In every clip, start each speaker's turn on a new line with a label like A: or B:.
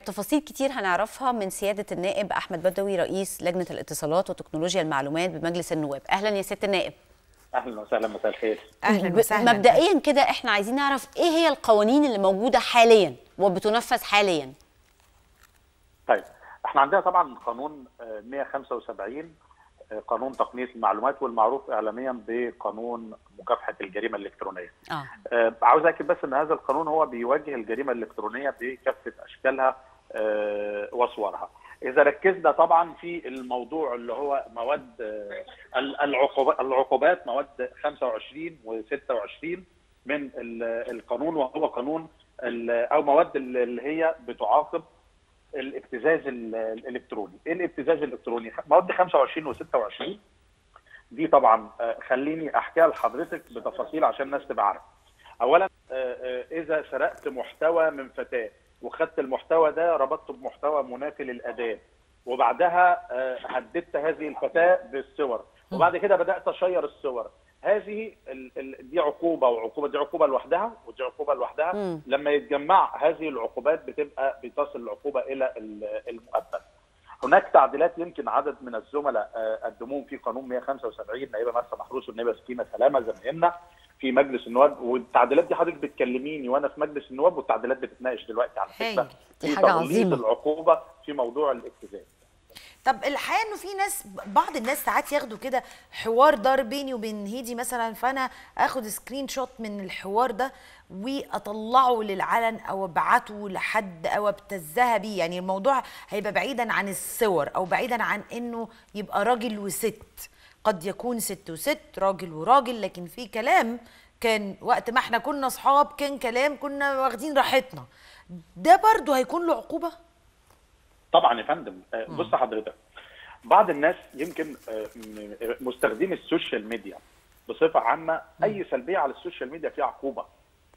A: تفاصيل كتير هنعرفها من سيادة النائب أحمد بدوي رئيس لجنة الاتصالات وتكنولوجيا المعلومات بمجلس النواب. أهلا يا سيادة النائب.
B: اهلا وسهلا، مساء الخير.
C: اهلا وسهلا.
A: مبدئيا كده احنا عايزين نعرف ايه هي القوانين اللي موجودة حاليا وبتنفذ حاليا.
B: طيب، احنا عندنا طبعا قانون 175 قانون تقنية المعلومات، والمعروف اعلاميا بقانون مكافحة الجريمة الالكترونية. عاوز اكد بس ان هذا القانون هو بيواجه الجريمة الالكترونية بكافة اشكالها وصورها. إذا ركزنا طبعا في الموضوع اللي هو مواد العقوبات، مواد 25 و26 من القانون، وهو قانون أو مواد اللي هي بتعاقب الابتزاز الإلكتروني. إيه الابتزاز الإلكتروني؟ مواد 25 و26 دي طبعا خليني أحكيها لحضرتك بتفاصيل عشان الناس تبقى عارفة. أولا، إذا سرقت محتوى من فتاة وخدت المحتوى ده ربطته بمحتوى منافي للأداة، وبعدها هددت هذه الفتاة بالصور، وبعد كده بدأت أشير الصور، هذه دي عقوبة، وعقوبة دي عقوبة لوحدها ودي عقوبة لوحدها. لما يتجمع هذه العقوبات بتصل العقوبة إلى المؤبد. هناك تعديلات يمكن عدد من الزملاء قدموهم في قانون 175، نائبة مرسى محروس والنائبة سكينة سلامة زميلنا في مجلس النواب، والتعديلات دي حضرتك بتكلميني وانا في مجلس النواب، والتعديلات بتتناقش دلوقتي على فكره
A: دي حاجه عظيمه،
B: العقوبه في موضوع الابتزاز.
C: طب الحقيقه انه في ناس، بعض الناس ساعات ياخدوا كده حوار دار بيني وبين هيدي مثلا، فانا اخد سكرين شوت من الحوار ده واطلعه للعلن او ابعته لحد او ابتزها بيه. يعني الموضوع هيبقى بعيدا عن الصور او بعيدا عن انه يبقى راجل وست، قد يكون ست وست، راجل وراجل، لكن في كلام كان وقت ما احنا كنا اصحاب كان كلام كنا واخدين راحتنا، ده برضو هيكون له عقوبة؟
B: طبعا يا فندم. بص حضرتك، بعض الناس يمكن مستخدمي السوشيال ميديا بصفة عامة، اي سلبية على السوشيال ميديا فيها عقوبة.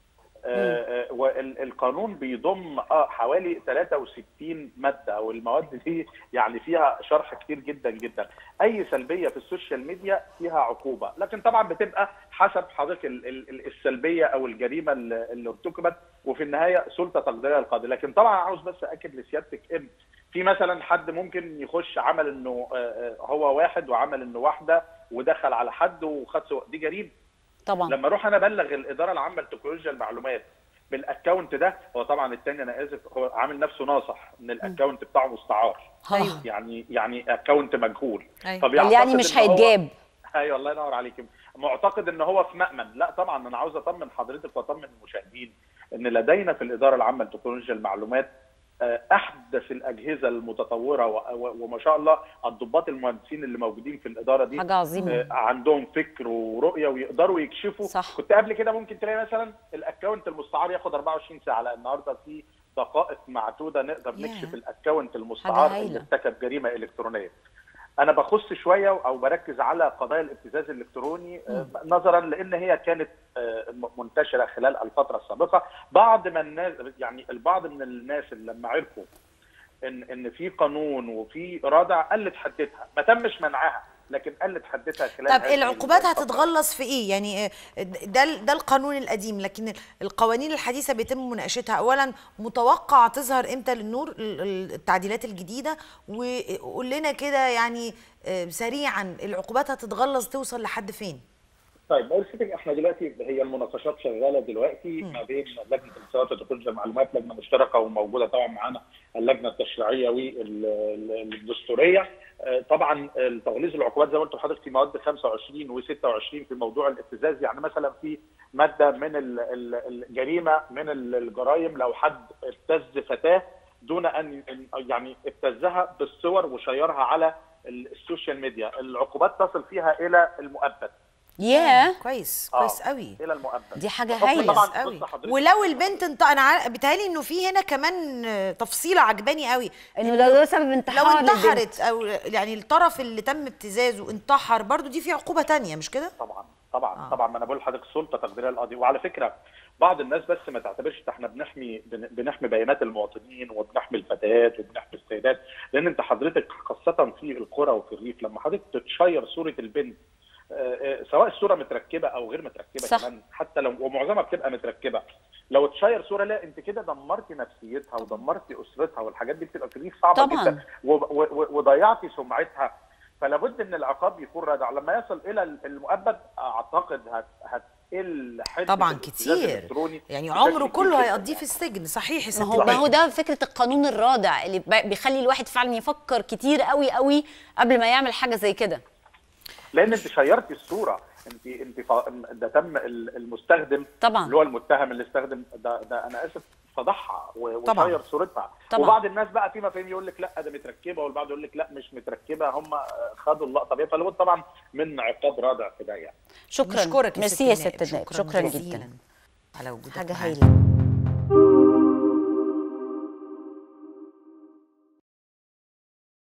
B: والقانون بيضم حوالي 63 ماده، والمواد دي يعني فيها شرح كتير جدا جدا. اي سلبيه في السوشيال ميديا فيها عقوبه، لكن طبعا بتبقى حسب حضرتك السلبيه او الجريمه اللي ارتكبت، وفي النهايه سلطه تقديريه للقاضي. لكن طبعا عاوز بس اكد لسيادتك ان في مثلا حد ممكن يخش عمل انه هو واحد وعمل انه واحده ودخل على حد وخد دي جريمه
A: طبعا.
B: لما اروح انا ابلغ الاداره العامه لتكنولوجيا المعلومات بالاكونت ده، هو طبعا الثاني انا اسف هو عامل نفسه ناصح ان الاكونت بتاعه مستعار.
A: أيوه.
B: يعني اكونت مجهول.
A: أيوه. يعني مش هيتجاب.
B: ايوه الله ينور عليك. معتقد ان هو في مأمن. لا طبعا، انا عاوز اطمن حضرتك واطمن المشاهدين ان لدينا في الاداره العامه لتكنولوجيا المعلومات احدث احدث المتطوره، وما شاء الله الضباط المهندسين اللي موجودين في الاداره دي
A: حاجه عظيمه،
B: عندهم فكر ورؤيه ويقدروا يكشفوا.
A: صح.
B: كنت قبل كده ممكن تلاقي مثلا الاكونت المستعار ياخد 24 ساعه، لا النهارده في دقائق معدوده نقدر نكشف الاكونت المستعار اللي ارتكب جريمه الكترونيه. انا بخص شويه او بركز على قضايا الابتزاز الالكتروني نظرا لان هي كانت منتشره خلال الفتره السابقه. بعض من الناس، يعني البعض من الناس اللي لما عرفوا ان في قانون وفي رادع قلت حدتها، ما تمش منعها لكن قلت حدتها خلال.
C: طب العقوبات هتتغلظ في ايه؟ يعني ده القانون القديم، لكن القوانين الحديثه بيتم مناقشتها. اولا متوقع تظهر امتى للنور التعديلات الجديده؟ وقول لنا كده يعني سريعا العقوبات هتتغلظ توصل لحد فين؟
B: طيب بقول لحضرتك، احنا دلوقتي هي المناقشات شغاله دلوقتي ما بين لجنه الاتصالات وتكنولوجيا المعلومات، لجنه مشتركه وموجوده طبعا معانا اللجنه التشريعيه والدستوريه. طبعا تغليظ العقوبات زي ما قلت لحضرتك في مواد 25 و26 في موضوع الابتزاز. يعني مثلا في ماده من الجريمه من الجرائم لو حد ابتز فتاه دون ان يعني ابتزها بالصور وشيرها على السوشيال ميديا، العقوبات تصل فيها الى المؤبد.
C: كويس قوي.
B: الى المؤبد،
A: دي حاجه هايله
C: قوي. ولو البنت انا بيتهيألي انه في هنا كمان تفصيله عجباني قوي،
A: انه ده سبب انتحار،
C: لو انتحرت او يعني الطرف اللي تم ابتزازه انتحر، برضو دي في عقوبه ثانيه مش كده؟
B: طبعا ما انا بقول لحضرتك سلطه تقديريه للقاضي. وعلى فكره بعض الناس بس ما تعتبرش احنا بنحمي بيانات المواطنين وبنحمي الفتيات وبنحمي السيدات، لان انت حضرتك خاصه في القرى وفي الريف لما حضرتك تشير صوره البنت سواء الصوره متركبه او غير متركبه، كمان حتى لو ومعظمها بتبقى متركبه، لو تشير صوره، لا انت كده دمرتي نفسيتها ودمرتي اسرتها، والحاجات دي بتبقى كتير صعبه
A: طبعاً.
B: جدا، وضيعتي سمعتها. فلا بد ان العقاب يكون رادع. لما يصل الى المؤبد اعتقد هتقل حده
C: طبعا
B: الابتزاز
C: كتير،
B: الالكتروني
C: يعني
B: بشكل
C: عمره
B: كبير
C: كله
B: جداً
C: هيقضيه
B: يعني.
C: في السجن. صحيح يا ست
A: ما
C: وائل.
A: هو ده فكره القانون الرادع اللي بيخلي الواحد فعلا يفكر كتير قوي قوي قبل ما يعمل حاجه زي كده.
B: لان انت شيرتي الصوره، ده تم المستخدم
A: طبعا
B: اللي هو المتهم اللي استخدم ده انا اسف فضحها وشير صورتها.
A: طبعا.
B: وبعض الناس بقى في مفاهيم يقول لك لا ده متركبه، والبعض يقول لك لا مش متركبه، هم خدوا اللقطه دي. فلابد طبعا من عقاب رادع في ده يعني.
A: شكرا.
C: نشكرك
A: ميرسي يا ست النائب، شكرا جدا
C: على وجودك
A: حاجه
C: معانا.
A: هايله.